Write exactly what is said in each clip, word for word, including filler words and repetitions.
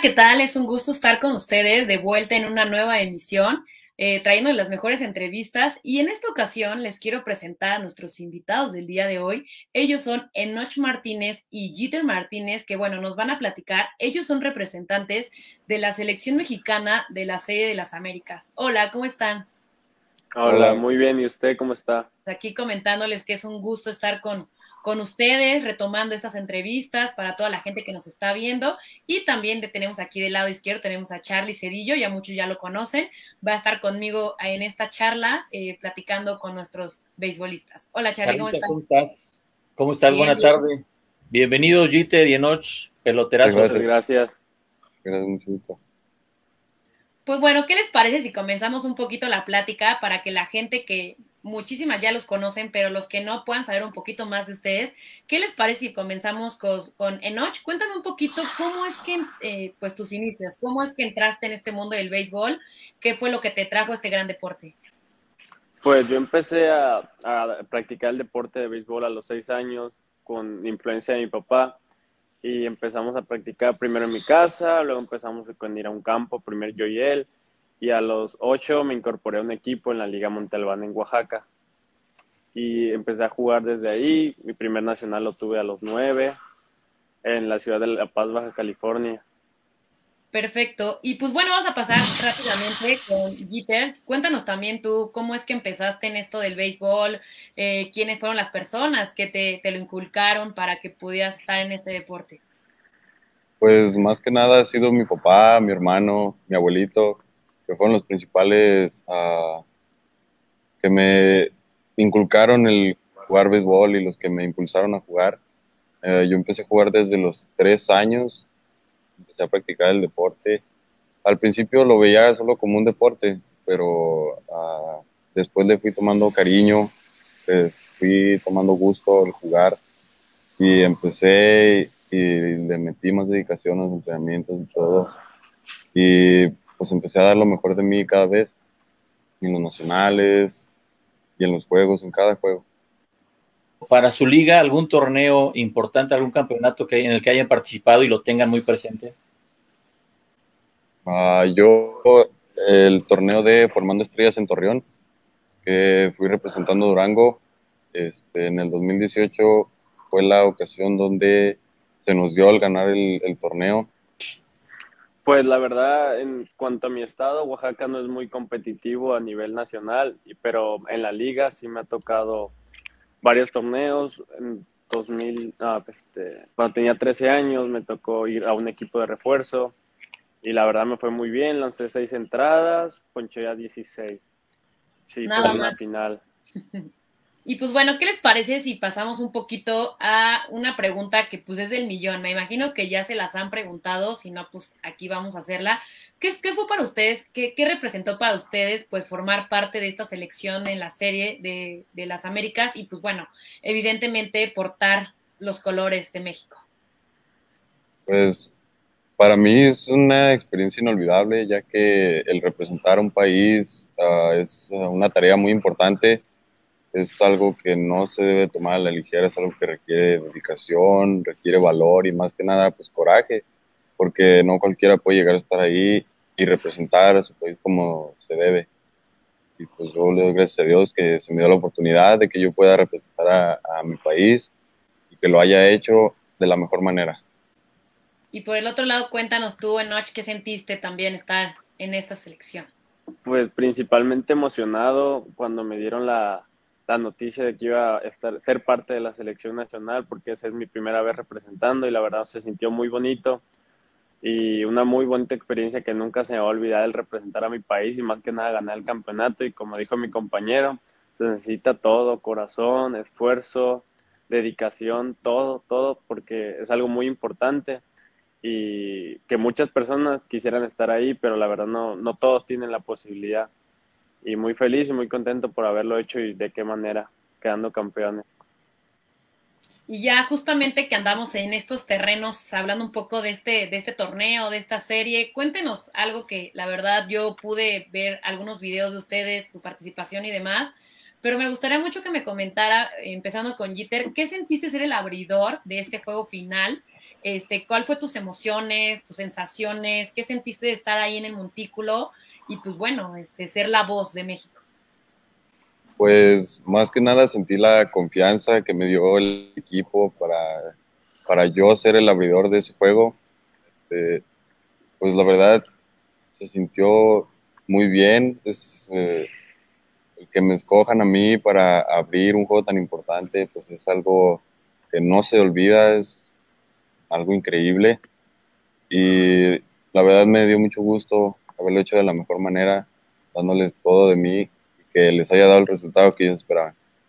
¿qué tal? Es un gusto estar con ustedes de vuelta en una nueva emisión, eh, trayendo las mejores entrevistas. Y en esta ocasión les quiero presentar a nuestros invitados del día de hoy. Ellos son Enoch Martínez y Jeter Martínez, que bueno, nos van a platicar. Ellos son representantes de la selección mexicana de la Serie de las Américas. Hola, ¿cómo están? Hola, muy bien. ¿Y usted cómo está? Aquí comentándoles que es un gusto estar con, con ustedes, retomando estas entrevistas para toda la gente que nos está viendo. Y también de, tenemos aquí del lado izquierdo, tenemos a Charlie Cedillo, ya muchos ya lo conocen. Va a estar conmigo en esta charla, eh, platicando con nuestros beisbolistas. Hola Charlie, ¿cómo Carlita, ¿cómo estás? estás? ¿Cómo estás? Bien, Buena bien. tarde. Bienvenido, Jeter y Enoch, Muchas peloterazos. gracias, gracias. Gracias, mucho gusto. Pues bueno, ¿qué les parece si comenzamos un poquito la plática para que la gente que muchísimas ya los conocen, pero los que no puedan saber un poquito más de ustedes, ¿qué les parece si comenzamos con, con Enoch? Cuéntame un poquito cómo es que, eh, pues tus inicios, cómo es que entraste en este mundo del béisbol, qué fue lo que te trajo a este gran deporte. Pues yo empecé a, a practicar el deporte de béisbol a los seis años con influencia de mi papá y empezamos a practicar primero en mi casa, luego empezamos con ir a un campo, primero yo y él, y a los ocho me incorporé a un equipo en la Liga Montalbán en Oaxaca y empecé a jugar desde ahí. Mi primer nacional lo tuve a los nueve en la ciudad de La Paz, Baja California. Perfecto. Y pues bueno, vamos a pasar rápidamente con Jeter. Cuéntanos también tú cómo es que empezaste en esto del béisbol, eh, quiénes fueron las personas que te, te lo inculcaron para que pudieras estar en este deporte. Pues más que nada ha sido mi papá, mi hermano, mi abuelito, que fueron los principales uh, que me inculcaron el jugar béisbol y los que me impulsaron a jugar. Uh, yo empecé a jugar desde los tres años, empecé a practicar el deporte. Al principio lo veía solo como un deporte, pero uh, después le fui tomando cariño, pues, fui tomando gusto al jugar y empecé y le metí más dedicación a los entrenamientos y todo. Y pues empecé a dar lo mejor de mí cada vez, en los nacionales y en los juegos, en cada juego. Para su liga, ¿algún torneo importante, algún campeonato que, en el que hayan participado y lo tengan muy presente? Uh, yo, el torneo de Formando Estrellas en Torreón, que fui representando Durango, este, en el dos mil dieciocho fue la ocasión donde se nos dio al ganar el, el torneo. Pues la verdad, en cuanto a mi estado, Oaxaca no es muy competitivo a nivel nacional, pero en la liga sí me ha tocado varios torneos. En dos mil, ah, este, cuando tenía trece años me tocó ir a un equipo de refuerzo y la verdad me fue muy bien, lancé seis entradas, ponché a dieciséis. Sí, fue Nada una más. final. Y pues bueno, ¿qué les parece si pasamos un poquito a una pregunta que pues es del millón? Me imagino que ya se las han preguntado, si no, pues aquí vamos a hacerla. ¿Qué, qué fue para ustedes? ¿Qué, ¿Qué representó para ustedes pues formar parte de esta selección en la serie de, de las Américas? Y pues bueno, evidentemente portar los colores de México. Pues para mí es una experiencia inolvidable, ya que el representar a un país uh, es uh, una tarea muy importante, es algo que no se debe tomar a la ligera, es algo que requiere dedicación, requiere valor y más que nada pues coraje, porque no cualquiera puede llegar a estar ahí y representar a su país como se debe. Y pues yo le doy gracias a Dios que se me dio la oportunidad de que yo pueda representar a, a mi país y que lo haya hecho de la mejor manera. Y por el otro lado, cuéntanos tú, Enoch, ¿qué sentiste también estar en esta selección? Pues principalmente emocionado cuando me dieron la, la noticia de que iba a estar, ser parte de la selección nacional, porque esa es mi primera vez representando y la verdad se sintió muy bonito y una muy bonita experiencia que nunca se me va a olvidar el representar a mi país y más que nada ganar el campeonato. Y como dijo mi compañero, se necesita todo, corazón, esfuerzo, dedicación, todo, todo, porque es algo muy importante y que muchas personas quisieran estar ahí, pero la verdad no, no todos tienen la posibilidad. Y muy feliz y muy contento por haberlo hecho y de qué manera, quedando campeones. Y ya justamente que andamos en estos terrenos, hablando un poco de este, de este torneo, de esta serie, cuéntenos algo que la verdad yo pude ver algunos videos de ustedes, su participación y demás, pero me gustaría mucho que me comentara, empezando con Jeter, ¿qué sentiste ser el abridor de este juego final? este, ¿cuál fue tus emociones, tus sensaciones? ¿Qué sentiste de estar ahí en el montículo? Y pues bueno, este, ser la voz de México. Pues más que nada sentí la confianza que me dio el equipo para, para yo ser el abridor de ese juego. Este, pues la verdad se sintió muy bien. Es, eh, el que me escojan a mí para abrir un juego tan importante, pues es algo que no se olvida, es algo increíble. Y la verdad me dio mucho gusto haberlo hecho de la mejor manera, dándoles todo de mí, que les haya dado el resultado que ellos esperaban.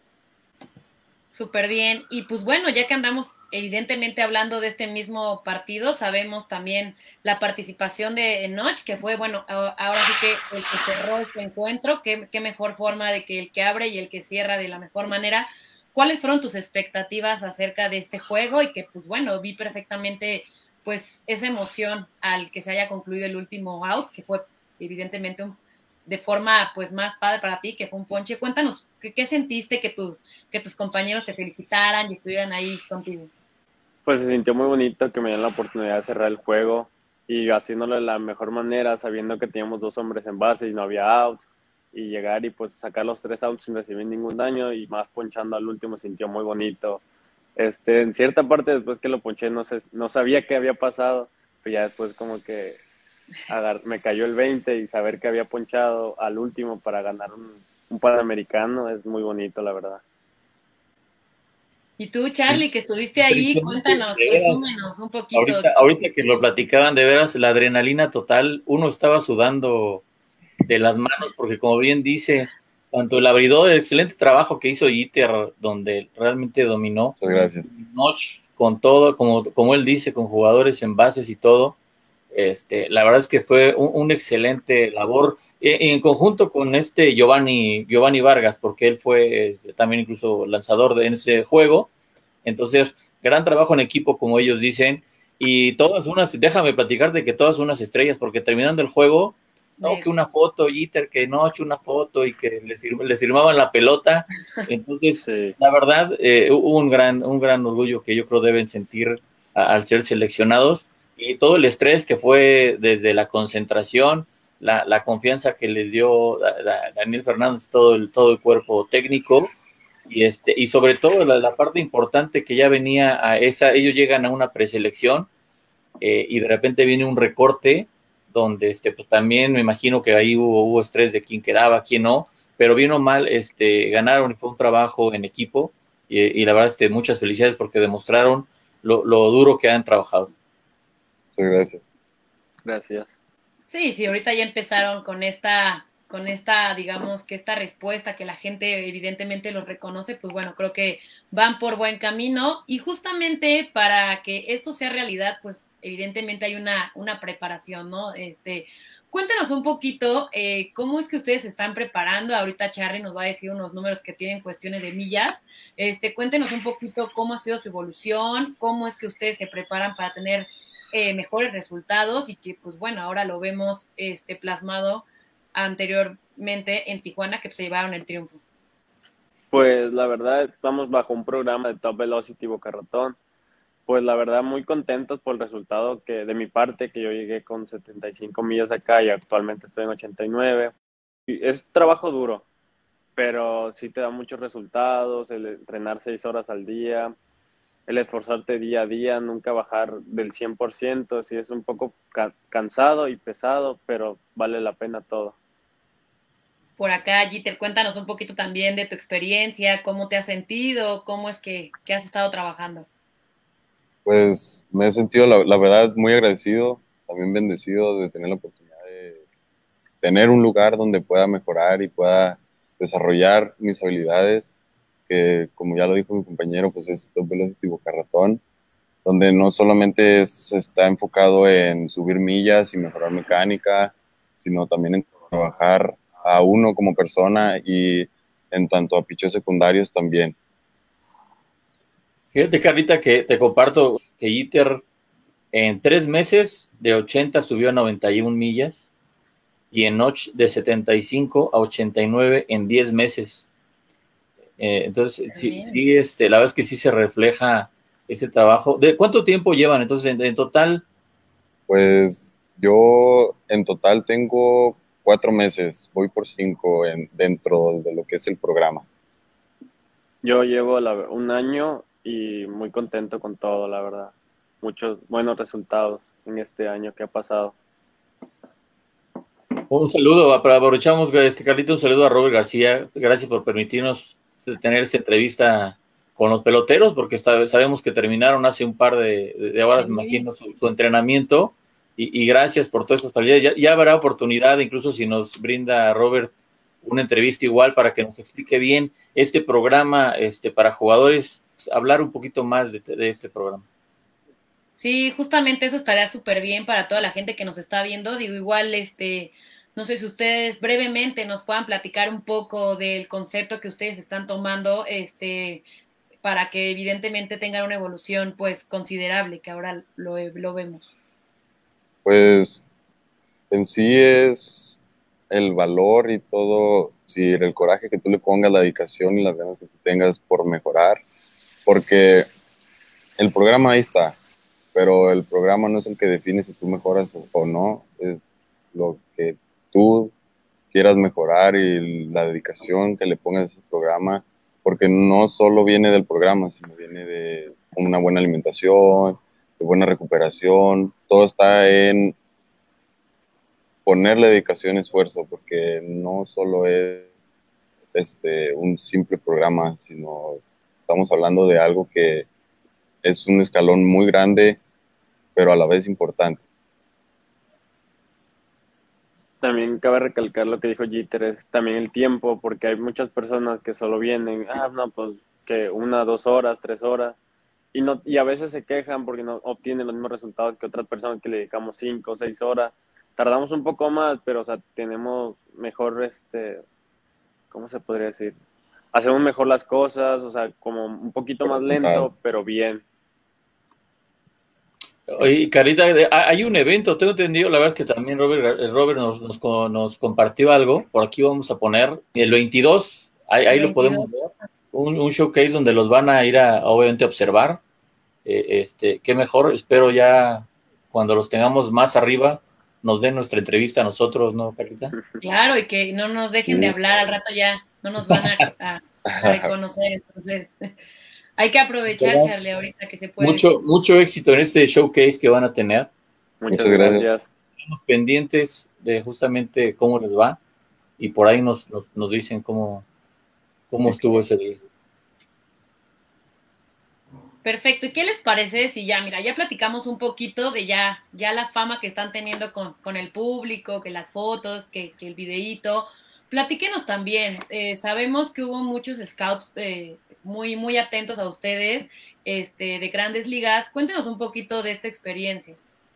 Súper bien. Y pues bueno, ya que andamos evidentemente hablando de este mismo partido, sabemos también la participación de Enoch, que fue, bueno, ahora sí que el que cerró este encuentro, qué, qué mejor forma de que el que abre y el que cierra de la mejor manera. ¿Cuáles fueron tus expectativas acerca de este juego? Y que pues bueno, vi perfectamente pues esa emoción al que se haya concluido el último out, que fue evidentemente un de forma pues más padre para ti, que fue un ponche. Cuéntanos, ¿qué, qué sentiste que, tu, que tus compañeros te felicitaran y estuvieran ahí contigo? Pues se sintió muy bonito que me dieran la oportunidad de cerrar el juego y haciéndolo de la mejor manera, sabiendo que teníamos dos hombres en base y no había out, y llegar y pues sacar los tres outs sin recibir ningún daño y más ponchando al último, sintió muy bonito. Este, en cierta parte después que lo ponché no, sé, no sabía qué había pasado, pero ya después como que agar, me cayó el veinte y saber que había ponchado al último para ganar un, un Panamericano es muy bonito, la verdad. Y tú, Charlie, que estuviste ahí, cuéntanos, presúmenos un poquito. Ahorita, ahorita que lo platicaban, de veras, la adrenalina total, uno estaba sudando de las manos, porque como bien dice, tanto el abridor, el excelente trabajo que hizo Jeter, donde realmente dominó. Muchas gracias. Notch, con todo, como, como él dice, con jugadores en bases y todo. Este, la verdad es que fue un, un excelente labor en, en conjunto con este Giovanni, Giovanni Vargas, porque él fue este, también incluso lanzador de en ese juego. Entonces, gran trabajo en equipo, como ellos dicen, y todas unas, déjame platicarte que todas unas estrellas, porque terminando el juego, no, que una foto, Jeter, que no, una foto, y que les, les firmaban la pelota. Entonces, sí. La verdad, eh, hubo un gran, un gran orgullo que yo creo deben sentir a, al ser seleccionados, y todo el estrés que fue desde la concentración, la, la confianza que les dio a, a Daniel Fernández, todo el, todo el cuerpo técnico, y este y sobre todo la, la parte importante que ya venía a esa, ellos llegan a una preselección eh, y de repente viene un recorte donde este pues también me imagino que ahí hubo, hubo estrés de quién quedaba, quién no, pero bien o mal este ganaron y fue un trabajo en equipo y, y la verdad este muchas felicidades porque demostraron lo, lo duro que han trabajado. Muchas gracias. Gracias. Sí, sí, ahorita ya empezaron con esta con esta, digamos, que esta respuesta que la gente evidentemente los reconoce, pues bueno, creo que van por buen camino y justamente para que esto sea realidad, pues evidentemente hay una, una preparación, ¿no? Este, cuéntenos un poquito eh, cómo es que ustedes se están preparando. Ahorita Charly nos va a decir unos números que tienen cuestiones de millas. Este, cuéntenos un poquito cómo ha sido su evolución, cómo es que ustedes se preparan para tener eh, mejores resultados y que, pues bueno, ahora lo vemos este, plasmado anteriormente en Tijuana, que se llevaron el triunfo. Pues la verdad estamos bajo un programa de Top Velocity Boca Ratón. Pues la verdad muy contentos por el resultado que de mi parte, que yo llegué con setenta y cinco millas acá y actualmente estoy en ochenta y nueve. Y es trabajo duro, pero sí te da muchos resultados, el entrenar seis horas al día, el esforzarte día a día, nunca bajar del cien por ciento, sí es un poco ca- cansado y pesado, pero vale la pena todo. Por acá, Jeter, cuéntanos un poquito también de tu experiencia, cómo te has sentido, cómo es que, que has estado trabajando. Pues me he sentido, la, la verdad, muy agradecido, también bendecido de tener la oportunidad de tener un lugar donde pueda mejorar y pueda desarrollar mis habilidades, que como ya lo dijo mi compañero, pues es Top Velocity Boca Ratón, donde no solamente se está enfocado en subir millas y mejorar mecánica, sino también en trabajar a uno como persona y en tanto a picheos secundarios también. Fíjate, Carlita, que te comparto que Jeter en tres meses de ochenta subió a noventa y una millas y en Notch de setenta y cinco a ochenta y nueve en diez meses. Eh, entonces, sí, sí, este, la verdad es que sí se refleja ese trabajo. ¿De cuánto tiempo llevan entonces en, en total? Pues yo en total tengo cuatro meses, voy por cinco en, dentro de lo que es el programa. Yo llevo la- un año y muy contento con todo, la verdad. Muchos buenos resultados en este año que ha pasado. Un saludo, para aprovechamos, este Carlito, un saludo a Robert García. Gracias por permitirnos tener esta entrevista con los peloteros, porque está, sabemos que terminaron hace un par de, de horas, me imagino, su, su entrenamiento. Y, y gracias por todas estas habilidades. Ya, ya habrá oportunidad, incluso si nos brinda Robert una entrevista igual para que nos explique bien este programa este, para jugadores, hablar un poquito más de, de este programa. Sí, justamente eso estaría súper bien para toda la gente que nos está viendo. Digo, igual, este, no sé si ustedes brevemente nos puedan platicar un poco del concepto que ustedes están tomando, este, para que evidentemente tengan una evolución, pues, considerable, que ahora lo, lo vemos. Pues en sí es el valor y todo, si el coraje que tú le pongas, la dedicación y las ganas que tú tengas por mejorar, porque el programa ahí está, pero el programa no es el que define si tú mejoras o, o no, es lo que tú quieras mejorar y la dedicación que le pongas a ese programa, porque no solo viene del programa, sino viene de una buena alimentación, de buena recuperación, todo está en ponerle dedicación y esfuerzo, porque no solo es este, un simple programa, sino estamos hablando de algo que es un escalón muy grande, pero a la vez importante. También cabe recalcar lo que dijo Jeter, es también el tiempo, porque hay muchas personas que solo vienen, ah, no, pues que una, dos horas, tres horas, y no y a veces se quejan porque no obtienen los mismos resultados que otras personas que le dedicamos cinco o seis horas. Tardamos un poco más, pero o sea, tenemos mejor, este, ¿cómo se podría decir? Hacemos mejor las cosas, o sea, como un poquito más lento, pero bien. Oye, Carita, hay un evento, tengo entendido, la verdad es que también Robert, Robert nos, nos, nos compartió algo, por aquí vamos a poner, el veintidós, ahí, ahí lo podemos ver, un, un showcase donde los van a ir a, obviamente, a observar, eh, este, qué mejor, espero ya cuando los tengamos más arriba, nos den nuestra entrevista a nosotros, ¿no, Carita? Claro, y que no nos dejen Sí. de hablar, al rato ya no nos van a, a, a reconocer, entonces hay que aprovechar, Charlie, ahorita que se puede. Mucho, mucho éxito en este showcase que van a tener. Muchas, Muchas gracias. gracias. Estamos pendientes de justamente cómo les va y por ahí nos, nos, nos dicen cómo, cómo estuvo ese día. Perfecto, ¿y qué les parece si ya, mira, ya platicamos un poquito de ya, ya la fama que están teniendo con, con el público, que las fotos, que, que el videíto? Platíquenos también, eh, sabemos que hubo muchos scouts eh, muy, muy atentos a ustedes, este, de Grandes Ligas. Cuéntenos un poquito de esta experiencia.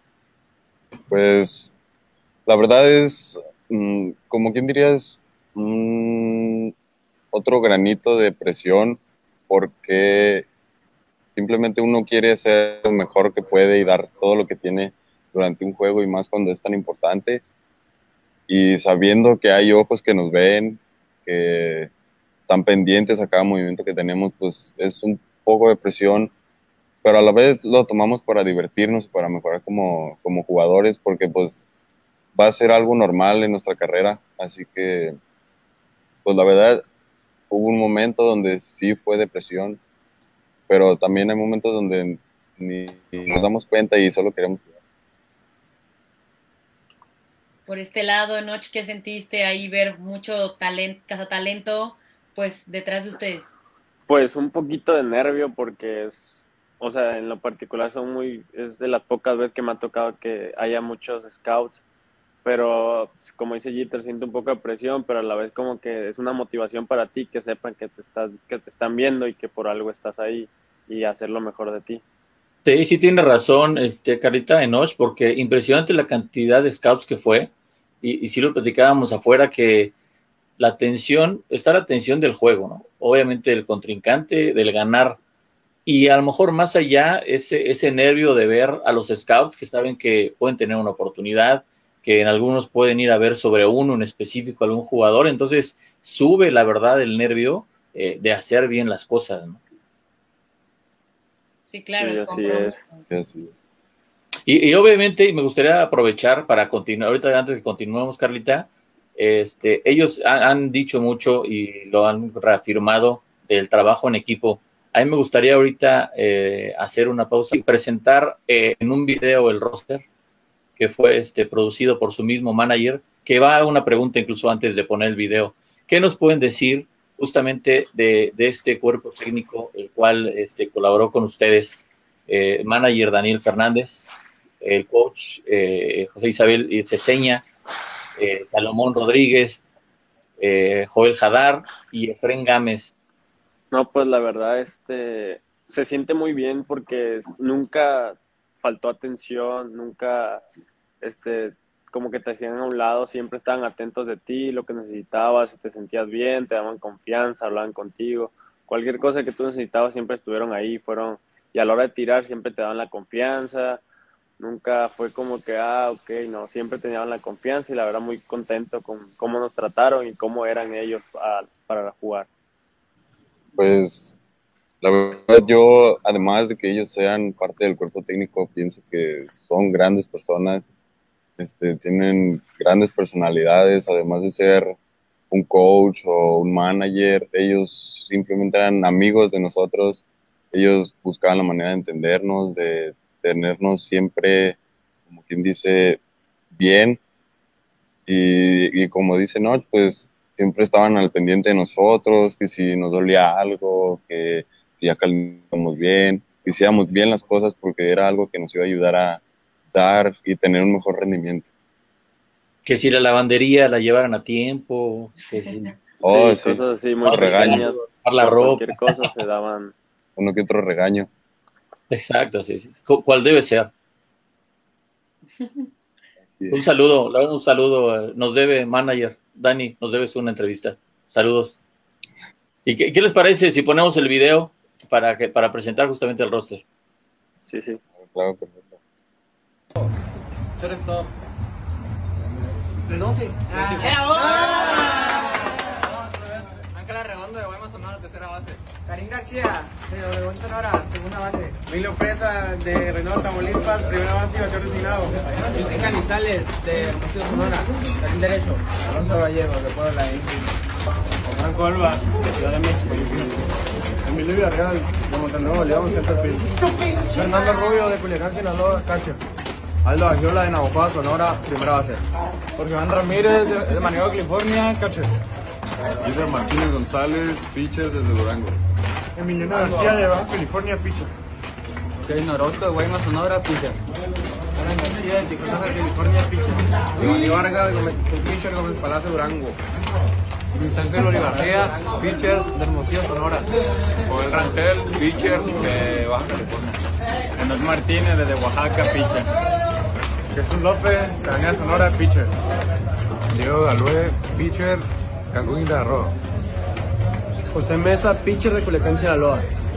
Pues la verdad es, mmm, como quien diría, es mmm, otro granito de presión, porque simplemente uno quiere hacer lo mejor que puede y dar todo lo que tiene durante un juego, y más cuando es tan importante. Y sabiendo que hay ojos que nos ven, que están pendientes a cada movimiento que tenemos, pues es un poco de presión, pero a la vez lo tomamos para divertirnos y para mejorar como, como jugadores, porque pues va a ser algo normal en nuestra carrera. Así que, pues la verdad, hubo un momento donde sí fue depresión, pero también hay momentos donde ni, ni nos damos cuenta y solo queremos jugar. Por este lado, Noche, ¿qué sentiste ahí ver mucho talento, cazatalento, pues detrás de ustedes? Pues un poquito de nervio porque es, o sea, en lo particular son muy, es de las pocas veces que me ha tocado que haya muchos scouts, pero como dice Jeter, siento un poco de presión, pero a la vez como que es una motivación para ti, que sepan que te estás, que te están viendo y que por algo estás ahí y hacer lo mejor de ti. Sí, sí tiene razón, este, Carita Enoch, porque impresionante la cantidad de scouts que fue, y, y sí lo platicábamos afuera, que la atención, está la atención del juego, ¿no? Obviamente del contrincante, del ganar, y a lo mejor más allá, ese, ese nervio de ver a los scouts que saben que pueden tener una oportunidad, que en algunos pueden ir a ver sobre uno en específico, algún jugador, entonces sube la verdad el nervio eh, de hacer bien las cosas, ¿no? Sí, claro, Sí, el así compromiso. Sí, así es. Y, y obviamente me gustaría aprovechar para continuar, ahorita antes de que continuemos, Carlita, este, ellos han, han dicho mucho y lo han reafirmado del trabajo en equipo. A mí me gustaría ahorita eh, hacer una pausa y presentar eh, en un video el roster que fue este, producido por su mismo manager, que va a una pregunta incluso antes de poner el video. ¿Qué nos pueden decir justamente de, de este cuerpo técnico, el cual este, colaboró con ustedes? Eh, manager Daniel Fernández, el coach eh, José Isabel Ceseña, eh, Salomón Rodríguez, eh, Joel Jadar y Efren Gámez. No, pues la verdad, este, se siente muy bien porque es- nunca faltó atención, nunca, este, como que te hacían a un lado, siempre estaban atentos de ti, lo que necesitabas, si te sentías bien, te daban confianza, hablaban contigo, cualquier cosa que tú necesitabas siempre estuvieron ahí, fueron, y a la hora de tirar siempre te daban la confianza, nunca fue como que, ah, ok, no, siempre tenían la confianza y la verdad muy contento con cómo nos trataron y cómo eran ellos ah, para jugar. Pues la verdad yo, además de que ellos sean parte del cuerpo técnico, pienso que son grandes personas, este, tienen grandes personalidades, además de ser un coach o un manager, ellos simplemente eran amigos de nosotros, ellos buscaban la manera de entendernos, de tenernos siempre, como quien dice, bien, y, y como dice Noch, pues siempre estaban al pendiente de nosotros, que si nos dolía algo, que si ya calentamos bien, que hiciéramos bien las cosas porque era algo que nos iba a ayudar a dar y tener un mejor rendimiento. Que si la lavandería la llevaran a tiempo, que si Oh, Sí, sí, cosas así muy no, pequeñas, lavar la por ropa. cualquier cosa se daban. uno que otro regaño. Exacto, sí, sí. Cu- ¿Cuál debe ser? Sí. Un saludo, la verdad, un saludo. eh, Nos debe, manager, Dani, nos debes una entrevista. Saludos. ¿Y qué, qué les parece si ponemos el video para que para presentar justamente el roster? Sí, sí. Claro, perfecto. Shortstop. Renote. Ángela Redondo de Guaymas Sonora, tercera base. Karim García, de Obregón Sonora, segunda base. Emilio Presa de Reynosa, Tamaulipas, primera base y bateador designado. Justin Canizales, de Hermosillo Sonora, Karim derecho. Alonso Gallegos, de Puebla. Franco Alba, de Ciudad de México. Emilio Villarreal, de Montenegro, León, Centerfield. Fernando Rubio, de Culiacán, Sinaloa, catcher. Aldo Agiola, de Navajo, Sonora, primera base. Jorge Iván Ramírez, de, de Manigua, California, catcher. Guillermo Martínez González, pitcher desde Durango. Emiliano García, de Baja California, pitcher. Kevin Orozco, de Guaymas Sonora, pitcher. Alan García, de Tijuana, California, pitcher. Giovanni Vargas, de pitcher, Gómez Palacio, Durango. Luis Ángel Olivarría, pitcher de Hermosillo, Sonora. Joel Rangel, pitcher de Baja California. Enoch Martínez, desde Oaxaca, pitcher. Jesús López, de Avenida Sonora, pitcher. Diego Galue, pitcher, Cancún, Quintana Roo. José Mesa, pitcher de Culiacán, Sinaloa.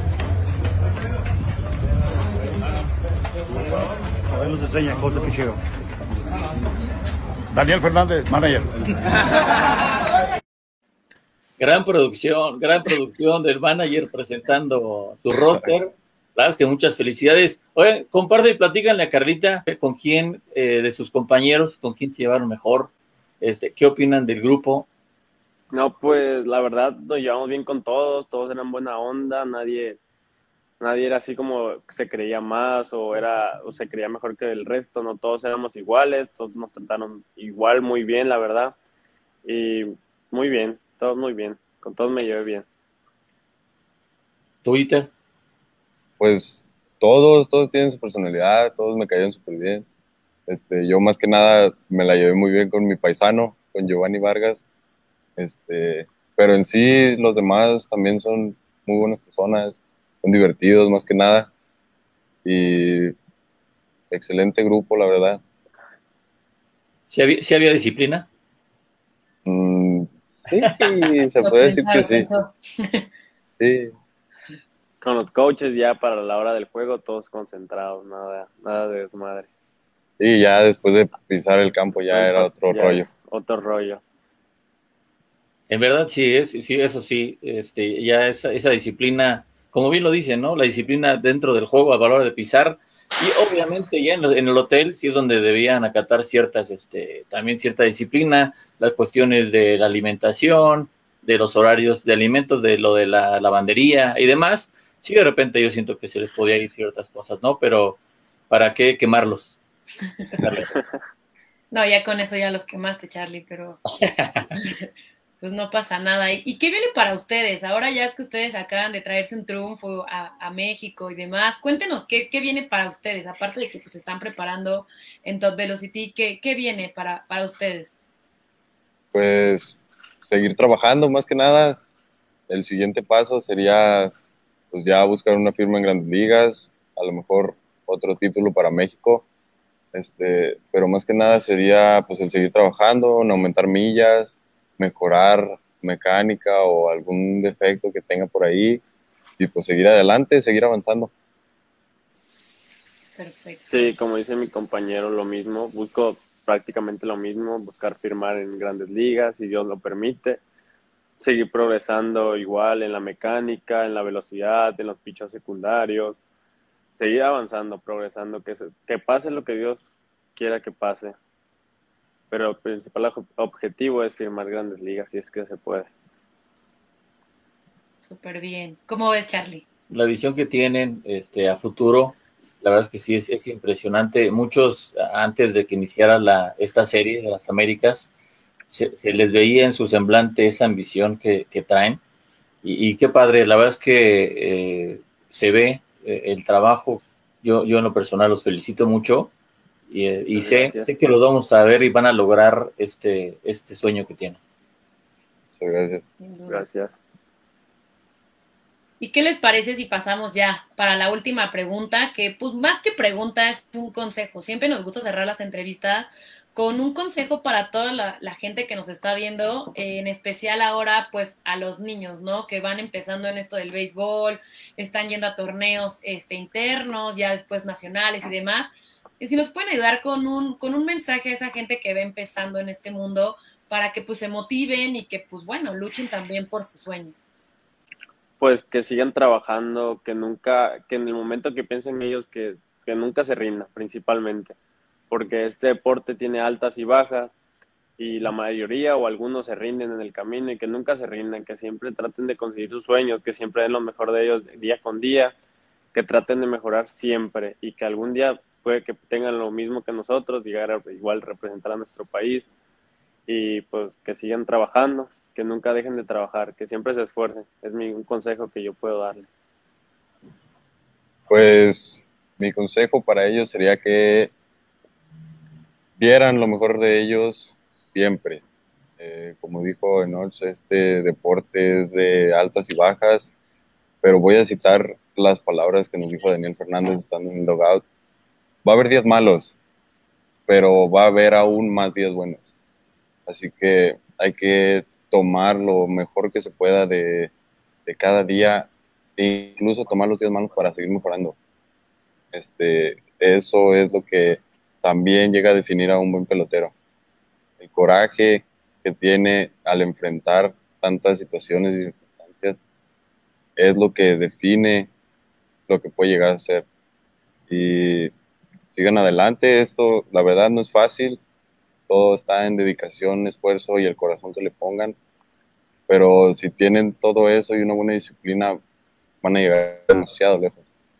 Sabemos Ceseña, coach de picheo. Daniel Fernández, manager. Gran producción, gran producción del manager presentando su roster. La verdad es que muchas felicidades. Oye, comparte y platícanle a Carlita con quién eh, de sus compañeros, con quién se llevaron mejor, este, qué opinan del grupo. No, pues la verdad nos llevamos bien con todos, todos eran buena onda, nadie, nadie era así como que se creía más o era o se creía mejor que el resto, no todos éramos iguales, todos nos trataron igual, muy bien, la verdad, y muy bien, todos muy bien, con todos me llevé bien. Twitter. Pues todos, todos tienen su personalidad, todos me cayeron súper bien. Este, yo más que nada me la llevé muy bien con mi paisano, con Giovanni Vargas. Este, pero en sí los demás también son muy buenas personas, son divertidos más que nada. Y excelente grupo, la verdad. ¿Sí había, sí había disciplina? Mm, sí, se Lo puede decir pensó, que lo sí. pensó. Sí, Con los coaches ya para la hora del juego todos concentrados, nada, nada de desmadre. y ya después de pisar el campo ya era otro Ya rollo. es Otro rollo. En verdad sí, es, sí, eso sí, este, ya esa, esa disciplina como bien lo dicen, ¿no? La disciplina dentro del juego a la hora de pisar. Y obviamente ya en, en el hotel sí es donde debían acatar ciertas, este, también cierta disciplina, las cuestiones de la alimentación, de los horarios de alimentos, de lo de la lavandería y demás. Sí, de repente yo siento que se les podía ir ciertas cosas, ¿no? Pero ¿para qué quemarlos? No, ya con eso ya los quemaste, Charlie, pero pues no pasa nada. ¿Y, y qué viene para ustedes? Ahora ya que ustedes acaban de traerse un triunfo a, a México y demás, cuéntenos qué, qué viene para ustedes, aparte de que pues se están preparando en Top Velocity, ¿qué, qué viene para, para ustedes? Pues seguir trabajando más que nada. El siguiente paso sería pues ya buscar una firma en Grandes Ligas, a lo mejor otro título para México, este, pero más que nada sería pues el seguir trabajando, en aumentar millas, mejorar mecánica o algún defecto que tenga por ahí y pues seguir adelante, seguir avanzando. Perfecto. Sí, como dice mi compañero, lo mismo, busco prácticamente lo mismo, buscar firmar en Grandes Ligas, si Dios lo permite, seguir progresando igual en la mecánica, en la velocidad, en los pichos secundarios, seguir avanzando, progresando, que, se, que pase lo que Dios quiera que pase. Pero el principal objetivo es firmar Grandes Ligas, si es que se puede. Súper bien. ¿Cómo ves, Charlie? La visión que tienen este, a futuro, la verdad es que sí es, es impresionante. Muchos, antes de que iniciara la, esta serie de las Américas, se, se les veía en su semblante esa ambición que, que traen. Y, y qué padre, la verdad es que eh, se ve eh, el trabajo. Yo, yo en lo personal los felicito mucho. Y, y sé, sé que los vamos a ver y van a lograr este, este sueño que tienen. Muchas gracias. Gracias. ¿Y qué les parece si pasamos ya para la última pregunta? Que pues más que pregunta es un consejo. Siempre nos gusta cerrar las entrevistas con un consejo para toda la, la gente que nos está viendo, eh, en especial ahora pues a los niños, ¿no? Que van empezando en esto del béisbol, están yendo a torneos este, internos, ya después nacionales y demás. Y si nos pueden ayudar con un, con un mensaje a esa gente que va empezando en este mundo para que pues se motiven y que pues bueno, luchen también por sus sueños. Pues que sigan trabajando, que nunca, que en el momento que piensen ellos que, que nunca se rindan, principalmente, porque este deporte tiene altas y bajas y la mayoría o algunos se rinden en el camino y que nunca se rindan, que siempre traten de conseguir sus sueños, que siempre den lo mejor de ellos día con día, que traten de mejorar siempre y que algún día puede que tengan lo mismo que nosotros, llegar a igual representar a nuestro país y pues que sigan trabajando, que nunca dejen de trabajar, que siempre se esfuercen. Es mi, un consejo que yo puedo darle. Pues mi consejo para ellos sería que dieran lo mejor de ellos siempre. Eh, como dijo Enoch, este deporte es de altas y bajas, pero voy a citar las palabras que nos dijo Daniel Fernández estando en el dugout. Va a haber días malos, pero va a haber aún más días buenos. Así que hay que tomar lo mejor que se pueda de, de cada día e incluso tomar los días malos para seguir mejorando. Este, eso es lo que también llega a definir a un buen pelotero. El coraje que tiene al enfrentar tantas situaciones y circunstancias es lo que define lo que puede llegar a ser. Y sigan adelante, esto la verdad no es fácil, todo está en dedicación, esfuerzo y el corazón que le pongan, pero si tienen todo eso y una buena disciplina, van a llegar demasiado lejos.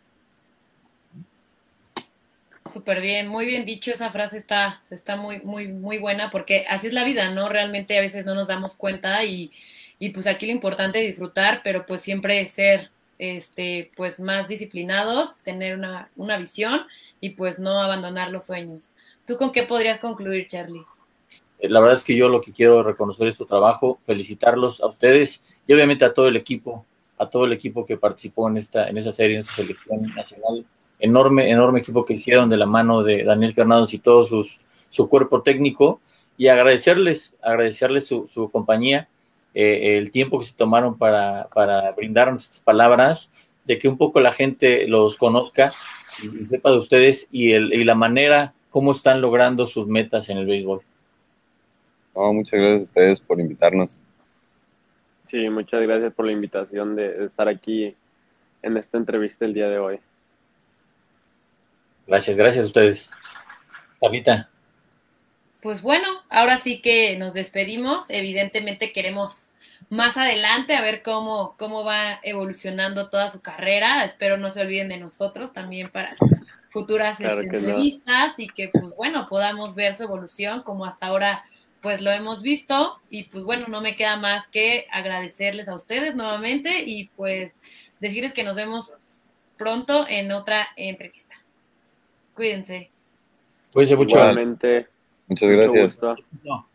Súper bien, muy bien dicho, esa frase está, está muy, muy, muy buena, porque así es la vida, ¿no? Realmente a veces no nos damos cuenta y, y pues aquí lo importante es disfrutar, pero pues siempre ser este, pues más disciplinados, tener una, una visión y pues no abandonar los sueños. ¿Tú con qué podrías concluir, Charlie? La verdad es que yo lo que quiero reconocer es su trabajo, felicitarlos a ustedes y obviamente a todo el equipo, a todo el equipo que participó en esta, en esa serie, en esta selección nacional. Enorme, enorme equipo que hicieron de la mano de Daniel Fernández y todo sus, su cuerpo técnico, y agradecerles, agradecerles su, su compañía, eh, el tiempo que se tomaron para, para brindarnos estas palabras, de que un poco la gente los conozca y, y sepa de ustedes y, el, y la manera cómo están logrando sus metas en el béisbol. No, muchas gracias a ustedes por invitarnos. Sí, muchas gracias por la invitación de estar aquí en esta entrevista el día de hoy. Gracias, gracias a ustedes. Carlita. Pues bueno, ahora sí que nos despedimos. Evidentemente queremos más adelante a ver cómo, cómo va evolucionando toda su carrera. Espero no se olviden de nosotros también para futuras Claro este, que no. entrevistas y que pues bueno, podamos ver su evolución como hasta ahora pues lo hemos visto. Y pues bueno, no me queda más que agradecerles a ustedes nuevamente y pues decirles que nos vemos pronto en otra entrevista. Cuídense. Cuídense mucho. Igualmente. Muchas Mucho gracias. gusto. No.